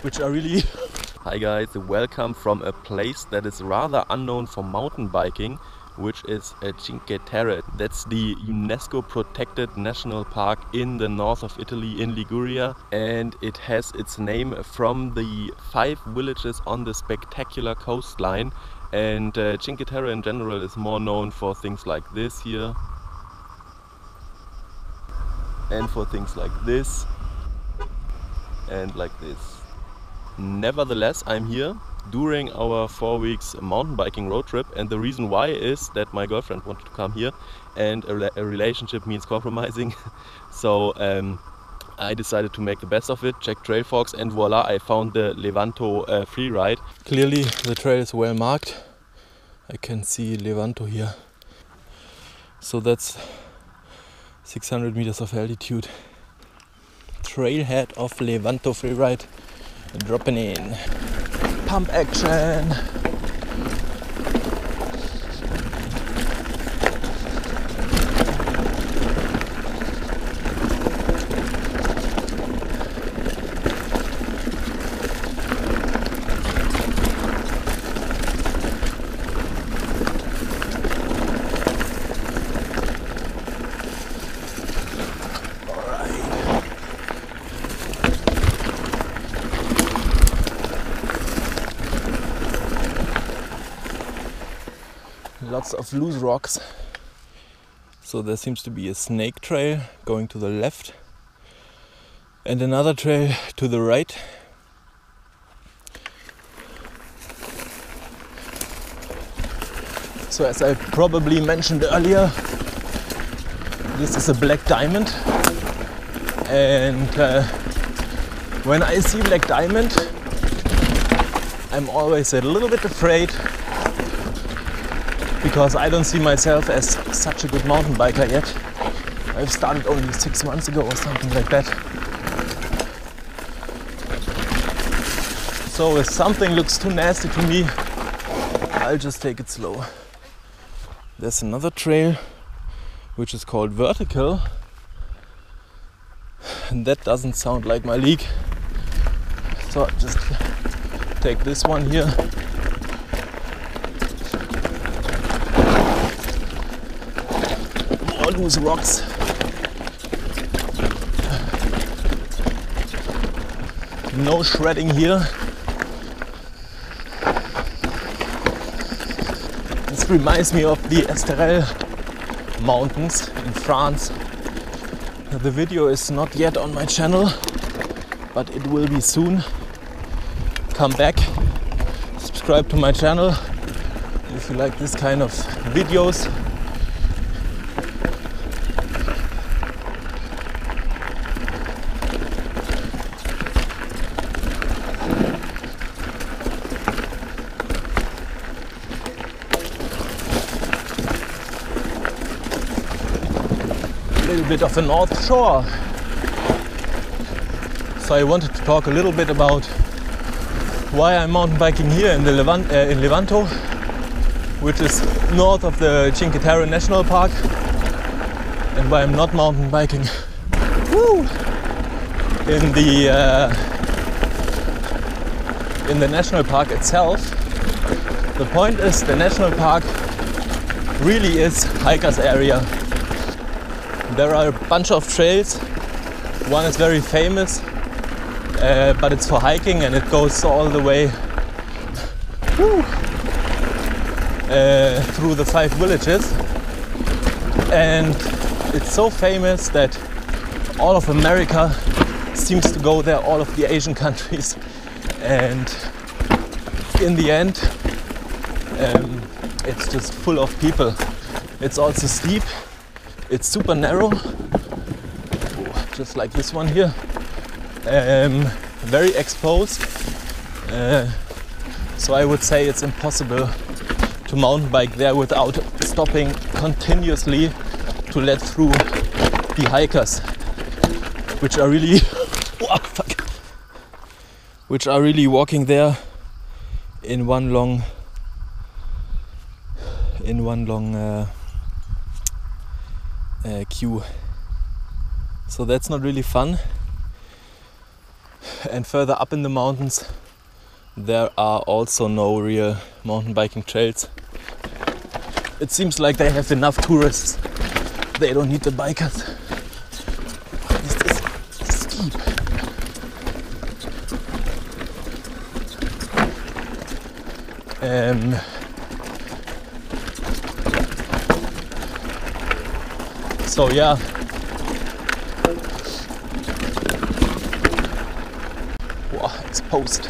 which are really... Hi guys, welcome from a place that is rather unknown for mountain biking, which is Cinque Terre. That's the UNESCO protected national park in the north of Italy, in Liguria, and it has its name from the 5 villages on the spectacular coastline. And Cinque Terre in general is more known for things like this here, and for things like this, and like this. Nevertheless, I'm here during our 4 weeks mountain biking road trip, and the reason why is that my girlfriend wanted to come here, and a relationship means compromising. So I decided to make the best of it, check Trailfox, and voila, I found the Levanto freeride. Clearly the trail is well marked. I can see Levanto here. So that's 600 meters of altitude. Trailhead of Levanto freeride. Dropping in. Pump action. Lots of loose rocks. So there seems to be a snake trail going to the left and another trail to the right. So as I probably mentioned earlier, this is a black diamond, and when I see black diamond, I'm always a little bit afraid, because I don't see myself as such a good mountain biker yet. I've started only 6 months ago or something like that. So if something looks too nasty to me, I'll just take it slow. There's another trail which is called Vertical, and that doesn't sound like my league. So I'll just take this one here. Loose rocks. No shredding here. This reminds me of the Esterel mountains in France. The video is not yet on my channel, but it will be soon. Come back, subscribe to my channel if you like this kind of videos. A little bit of the North Shore. So I wanted to talk a little bit about why I'm mountain biking here in Levanto, which is north of the Cinque Terre National Park, and why I'm not mountain biking in the national park itself. The point is, the national park really is hikers area. There are a bunch of trails. One is very famous, but it's for hiking, and it goes all the way through the 5 villages. And it's so famous that all of America seems to go there, all of the Asian countries. And in the end, it's just full of people. It's also steep. It's super narrow, just like this one here. Very exposed. So I would say it's impossible to mountain bike there without stopping continuously to let through the hikers, which are really walking there in one long queue. So that's not really fun. And further up in the mountains there are also no real mountain biking trails. It seems like they have enough tourists. They don't need the bikers. This is steep. So yeah. Wow, exposed.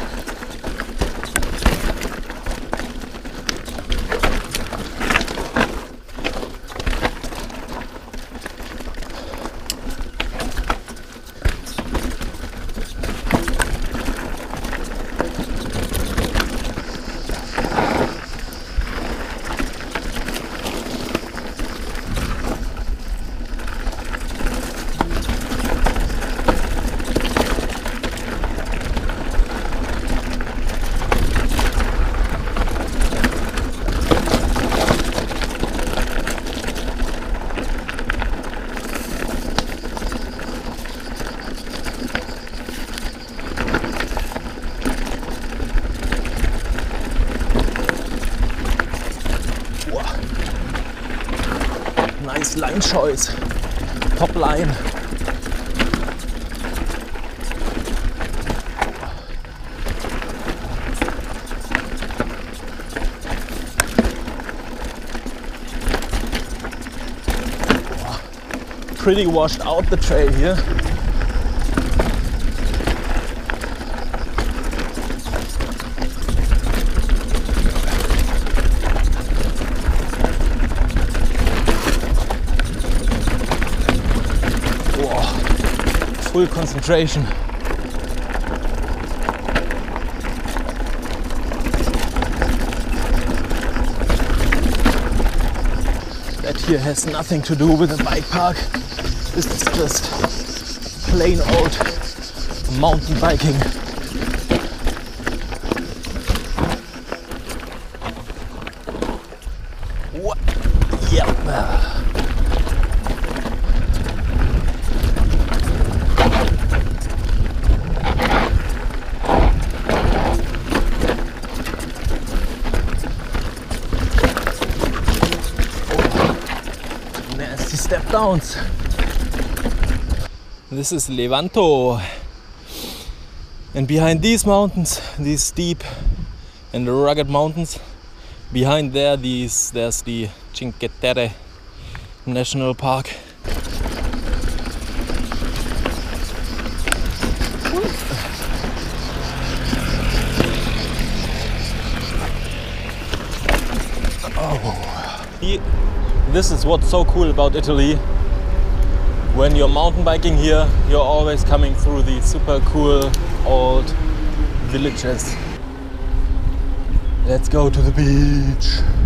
Nice line choice, top line. Pretty washed out the trail here. Full concentration. That here has nothing to do with a bike park. This is just plain old mountain biking. What? Yeah. Step downs. This is Levanto, and behind these mountains, these steep and rugged mountains, behind there there's the Cinque Terre National Park. This is what's so cool about Italy. When you're mountain biking here, you're always coming through these super cool old villages. Let's go to the beach.